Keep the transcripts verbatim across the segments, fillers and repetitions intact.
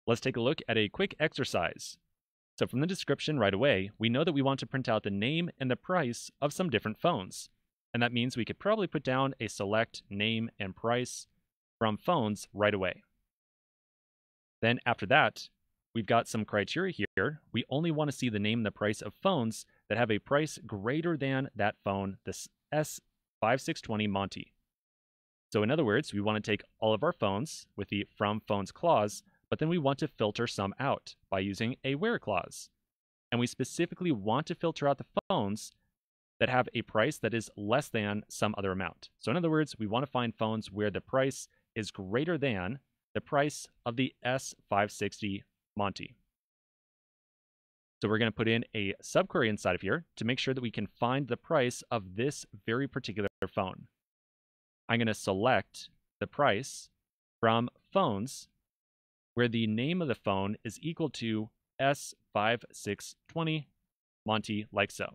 Let's take a look at a quick exercise. So from the description right away, we know that we want to print out the name and the price of some different phones. And that means we could probably put down a select name and price from phones right away. Then after that, we've got some criteria here. We only want to see the name and the price of phones that have a price greater than that phone, the S five six two zero Monty. So in other words, we want to take all of our phones with the from phones clause, but then we want to filter some out by using a where clause. And we specifically want to filter out the phones that have a price that is less than some other amount. So in other words, we want to find phones where the price is greater than the price of the S five sixty Monty. So we're going to put in a subquery inside of here to make sure that we can find the price of this very particular phone. I'm going to select the price from phones where the name of the phone is equal to S five six two zero Monty, like so.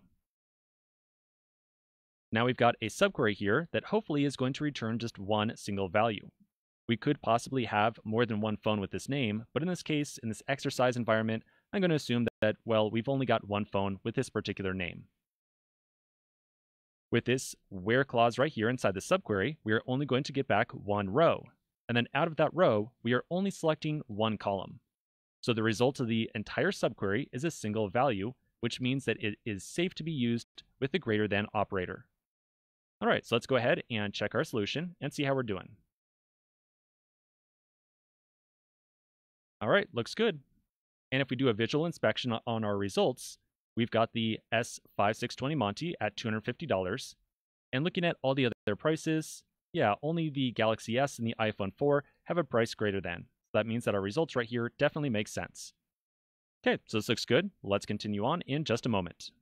Now we've got a subquery here that hopefully is going to return just one single value. We could possibly have more than one phone with this name, but in this case, in this exercise environment, I'm going to assume that, well, we've only got one phone with this particular name. With this where clause right here inside the subquery, we are only going to get back one row. And then out of that row, we are only selecting one column. So the result of the entire subquery is a single value, which means that it is safe to be used with the greater than operator. All right, so let's go ahead and check our solution and see how we're doing. All right, looks good. And if we do a visual inspection on our results, we've got the S five six two zero Monty at two hundred fifty dollars. And looking at all the other prices, yeah, only the Galaxy S and the iPhone four have a price greater than. So that means that our results right here definitely make sense. Okay, so this looks good. Let's continue on in just a moment.